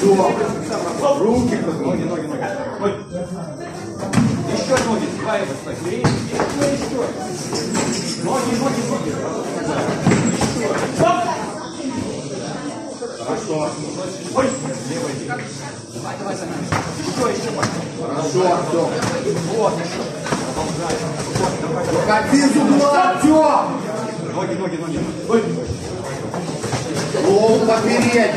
Артем. Руки ноги. Еще ноги, справа, еще. Ноги. Хорошо. Ой, левая. Давай, сами. Еще. Хорошо, Артем. Вот, еще. Продолжай. Выходи из угла, Артем. Ноги. Голову попередней.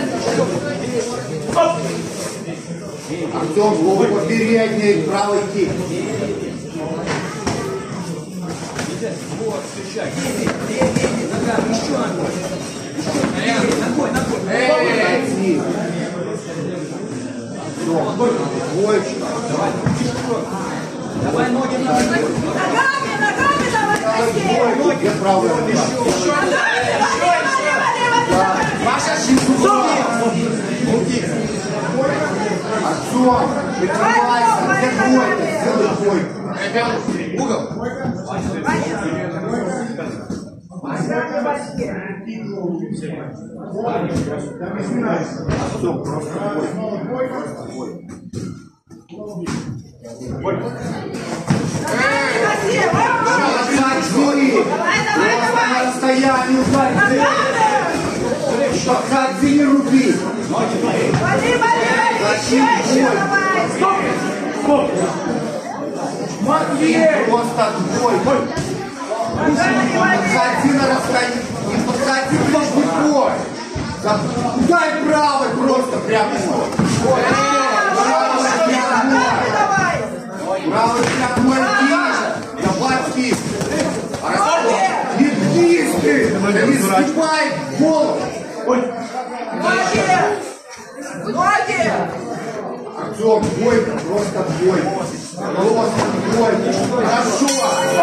Артем, голову попередней, правый кик. Вот, встречай. Нога, еще ногой. Ногой. Двоечка. Давай ноги. Ногами давай быстрее! Где правая нога? Лево! Маша, руки. Артем, прикрывайся. Где двойка? Сделай двойку. Угол. Артем, просто двойка. Давай. На расстоянии ударь. Подходи, не руби. Вали! Еще давай! Стоп! Матвей! Просто двойка. Подходи на расстояние. Не подходи в бой. Дай правой просто прямо. Правый прямой кик. Давай кик. Не кис ты. Не сгибай голову. Ноги! Артем, двойка, просто двойка. Просто двойка. Хорошо.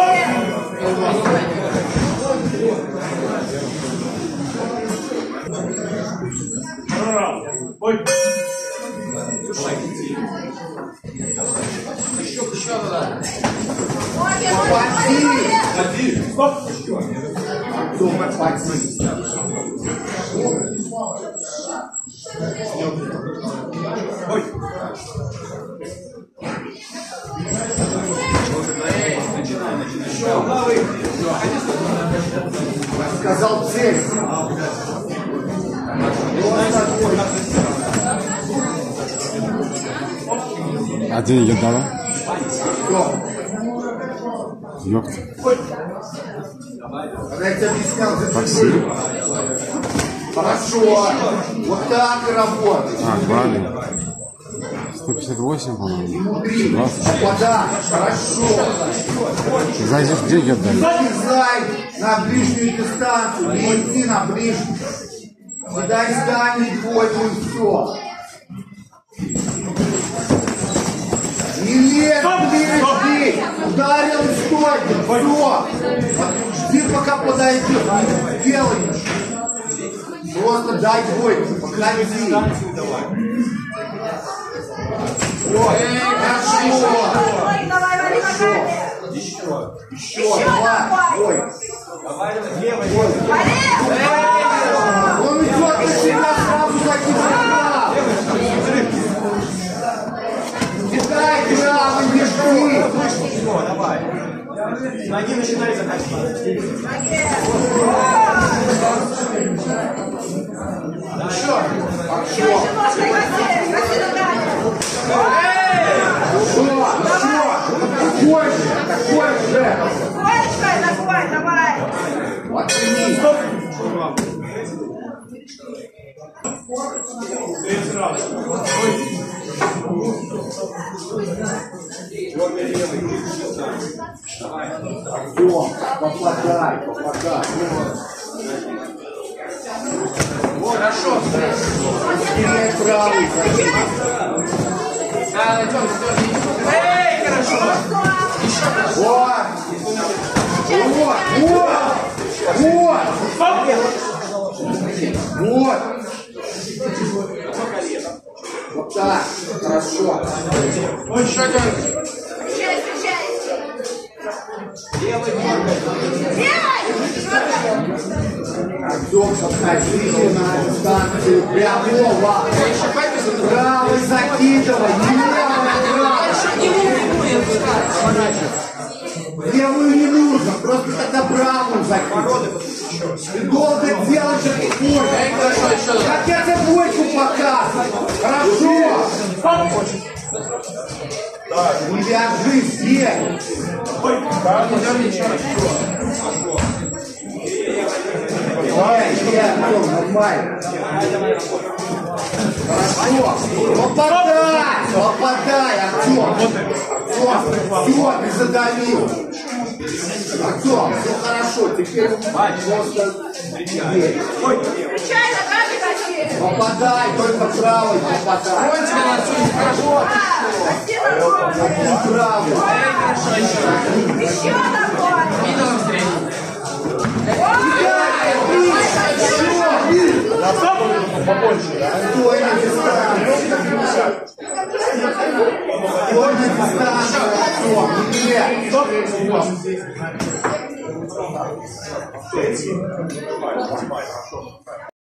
Еще туда. Попади. Стоп. Артем, попади. Ой. Начинай. Я сказал цель. Один едала. Ёпта. Когда я тебе объяснял, Спасибо. Хорошо. Вот так и работает. Правильно. 158, по-моему. 120. Попадай. Хорошо. Зайдешь, где я даю? Залезай на ближнюю дистанцию. Не иди на ближнюю. Кидай с дальней двойку и все. Не лезь, жди. Ударил и стой. Все. Жди, пока подойдет. Не делай ничего. Просто дай двойку. Походи. Вот. Хорошо. Давай, вали ногами! Еще. Давай. Ой. Давай, левой. Вали! Он идет на себя сразу закидывает. Кидай правый, не жди. Все, давай. Ноги начинай заходить. Еще. Еще ножкой гаси ногами! Такой же. Двоечкой ногой, давай! Оцени. Артем, попадай. Хорошо. Теряй правый. Эй, хорошо. Вот. Вот так. Хорошо. Встречай! Левой. Левой! Артем, подходите на дистанцию прямого. Правый закидывай, не левый. Левую не нужно, просто тогда правую закидывай. Ты долго делаешь эту двойку. Как я тебе двойку показываю? Хорошо. Не вяжи здесь. Нормально. Хорошо. Попадай, Артем. Все, ты задавил. Артем, все хорошо. Теперь просто дверь. Встречай, ногами хозяин. Попадай, только правой попадай. Один правый. Еще ногой. Стой на дистанции. Стой на дистанции. Нет.